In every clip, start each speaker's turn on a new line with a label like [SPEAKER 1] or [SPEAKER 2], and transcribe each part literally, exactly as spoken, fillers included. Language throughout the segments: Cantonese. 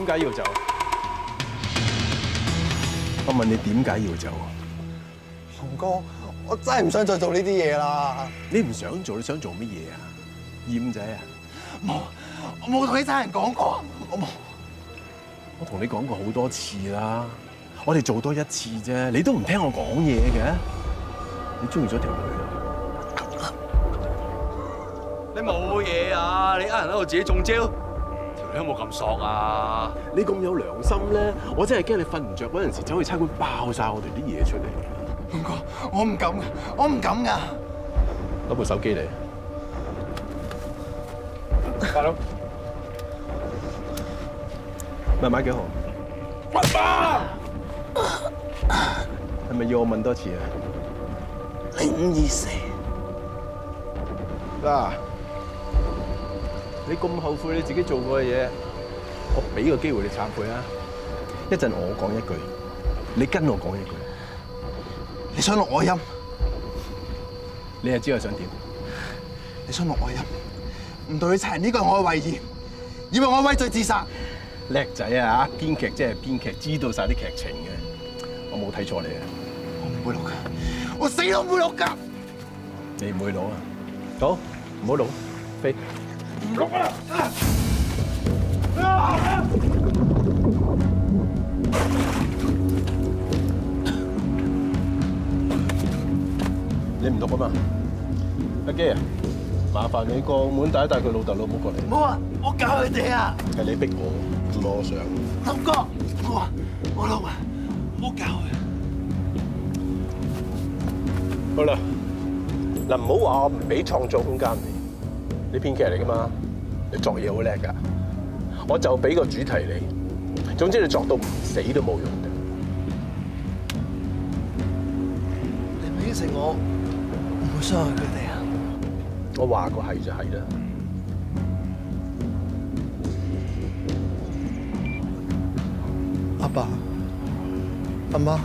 [SPEAKER 1] 點解要走？我問你點解要走？
[SPEAKER 2] 龍哥，我真係唔想再做呢啲嘢啦。
[SPEAKER 1] 你唔想做，你想做乜嘢啊？厭仔啊？
[SPEAKER 2] 冇，我冇同啲差人講過，我冇。
[SPEAKER 1] 我同你講過好多次啦，我哋做多一次啫，你都唔聽我講嘢嘅。你中意咗條女？
[SPEAKER 3] 你冇嘢啊？你呃人喺度自己中招？條女有冇咁索啊？
[SPEAKER 1] 你咁有良心咧，我真係驚你瞓唔着嗰陣時走去差館爆晒我哋啲嘢出嚟。
[SPEAKER 2] 龍哥，我唔敢㗎，我唔敢㗎。
[SPEAKER 1] 攞部手機嚟，大佬，密碼幾號？密碼係咪要我問多次啊？
[SPEAKER 2] 零五二四。
[SPEAKER 1] 嗱，你咁後悔你自己做過嘅嘢，我俾個機會你懺悔啊！一陣我講一句，你跟我講一句。
[SPEAKER 2] 你想錄我音？
[SPEAKER 1] 你係知我想點？
[SPEAKER 2] 你想錄我音？唔對佢殘，呢個係我嘅遺言，以為我畏罪自殺。
[SPEAKER 1] 叻仔啊！編劇即係編劇，知道晒啲劇情嘅，我冇睇錯你啊！
[SPEAKER 2] 我唔會錄㗎，我死都唔會錄㗎。
[SPEAKER 1] 你唔會錄啊？好，唔好錄，飛。唔錄啊！你唔錄啊嘛？阿基啊，麻煩你過門帶一帶佢老豆老母過嚟。
[SPEAKER 2] 冇啊，我教佢哋啊。
[SPEAKER 1] 係你逼我，唔係我想。
[SPEAKER 2] 林哥，我話我錄啊，我教佢。
[SPEAKER 1] 好啦，嗱，唔好話我唔俾創作空間你。你編劇嚟噶嘛？你作嘢好叻噶，我就俾個主題你。總之你作到唔死都冇用嘅。
[SPEAKER 2] 你唔應承我，唔會傷害佢哋啊？
[SPEAKER 1] 我話過係就係啦。
[SPEAKER 2] 阿爸，阿媽，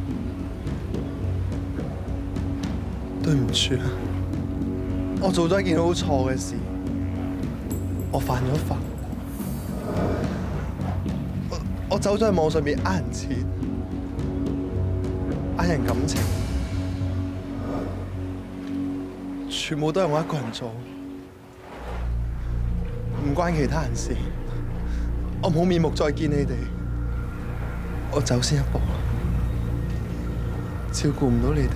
[SPEAKER 2] 對唔住啊！我做咗一件好錯嘅事，我犯咗法，我我走咗喺網上面呃人錢，呃人感情，全部都係我一個人做，唔關其他人事。我冇面目再見你哋，我走先一步，照顧唔到你哋。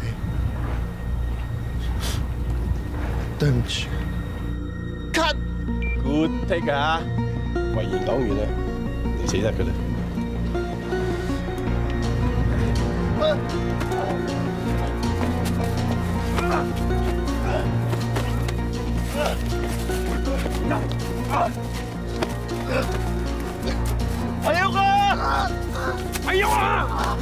[SPEAKER 2] 對唔住 ，cut。
[SPEAKER 1] Good take 啊！遺言講完啦，你死得㗎啦。
[SPEAKER 3] 阿勇啊！阿勇啊！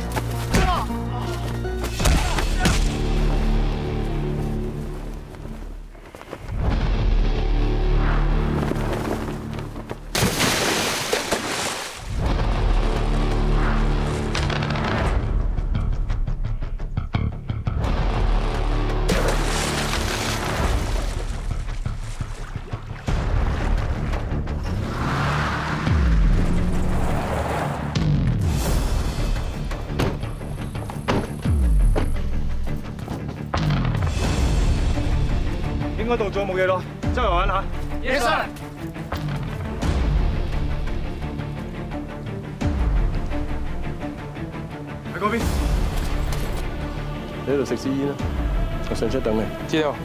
[SPEAKER 3] 應該到咗冇幾多，周圍玩下。Yes sir。喺嗰邊。
[SPEAKER 1] 你喺度食支煙啦，我上車等你。
[SPEAKER 3] 知道。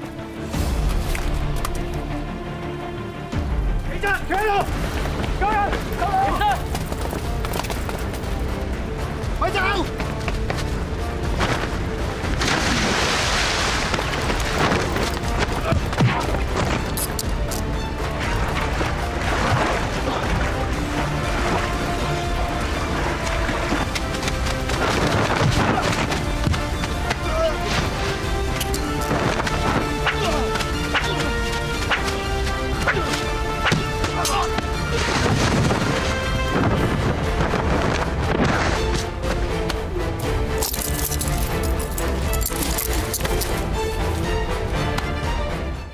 [SPEAKER 3] 起身，企喺度，救人，救人！起身，快走！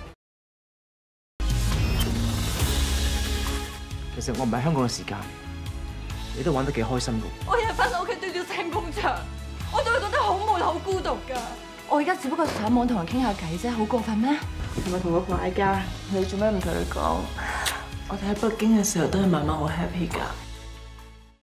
[SPEAKER 4] 其實我唔喺香港嘅時間你都玩得幾開心㗎。
[SPEAKER 5] 我日日翻到屋企對住成埲牆，我就會覺得好悶、好孤獨㗎。我而家只不過上網同人傾下偈啫，好過分咩？
[SPEAKER 6] 係咪同老婆嗌交？你做咩唔同佢講？我哋喺北京嘅時候都係慢慢好 happy 㗎。